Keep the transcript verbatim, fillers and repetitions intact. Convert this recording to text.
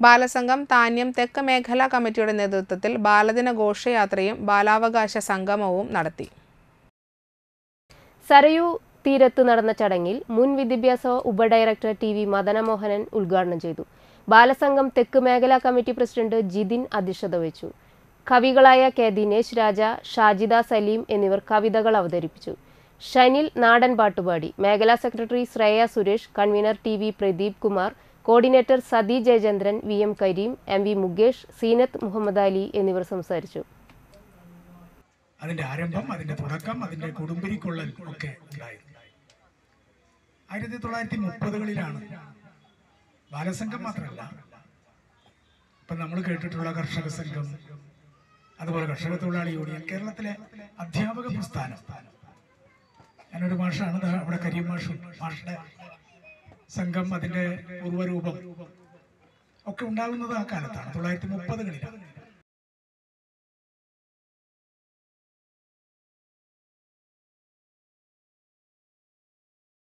ബാലസംഘം താന്യം തെക്ക് മേഖലാ കമ്മിറ്റിയുടെ നേതൃത്വത്തിൽ ബാലദിന ഘോഷയാത്രയും ബാലാവകാശ സംഗമവും നടത്തി. സരയൂ തീരത്ത് നടന്ന ചടങ്ങിൽ മുൻ വിദ്യാഭ്യാസ ഉപഡയറക്ടർ ടി വി മദനമോഹനൻ ഉദ്ഘാടനം ചെയ്തു. ബാലസംഘം തെക്ക് മേഖലാ കമ്മിറ്റി പ്രസിഡന്റ് ജിതിൻ അധ്യക്ഷത വഹിച്ചു. കവികളായ കെ ദിനേശ് രാജ, ഷാജിദ സലീം എന്നിവർ കവിതകൾ അവതരിപ്പിച്ചു. ഷനിൽ നാടൻ പാട്ടുപാടി. മേഖലാ secretary Shreya Suresh, convener T V Pradeep Kumar, coordinator Sathi Jayachandran, V M Karim, M V Mukesh, Zeenath Muhammad Ali എന്നിവർ സംസാരിച്ചു. അതിന്റെ ആരംഭം, അതിന്റെ തുടക്കം, അതിന്റെ കൊടുമ്പിരിക്കൊള്ളൽ ഒക്കെ ഉണ്ടായിരുന്നു. ആയിരത്തി തൊള്ളായിരത്തി മുപ്പതുകളിലാണ് ബാലസംഘം മാത്രമല്ല, ഇപ്പം നമ്മൾ കേട്ടിട്ടുള്ള കർഷക സംഘം, അതുപോലെ കർഷക തൊഴിലാളി യൂണിയൻ, കേരളത്തിലെ അധ്യാപക പ്രസ്ഥാനം. ഞാനൊരു മാഷാണ്, അവിടെ കരീം മാഷും മാഷിന്റെ സംഘം, അതിന്റെ പൂർവ്വരൂപം ഒക്കെ ഉണ്ടാകുന്നത് ആ കാലത്താണ്, തൊള്ളായിരത്തി മുപ്പതുകളിലാണ്.